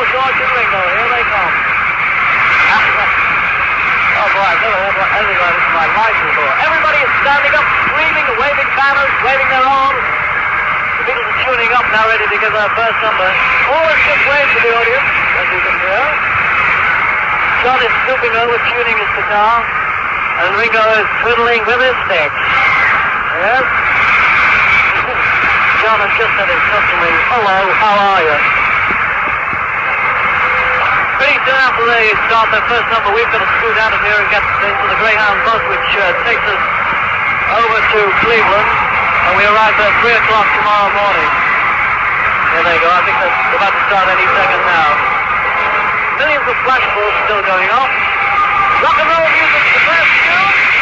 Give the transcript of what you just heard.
George and Ringo. Here they come. Oh boy, I've never heard anything like this in my life before. Everybody is standing up, screaming, waving banners, waving their arms. The Beatles are tuning up now, ready to give their first number. All is just wave for the audience, as you can hear. John is stooping over, tuning his guitar, and Ringo is twiddling with his stick. Yes? John has just said his customary, hello, how are you? Pretty soon after they start their first number, we've got to scoot out of here and get into the Greyhound bus, which takes us over to Cleveland, and we arrive at 3 o'clock tomorrow morning. There they go. I think that's about to start any second now. Millions of flashballs still going off. Rock and roll music, the first tune.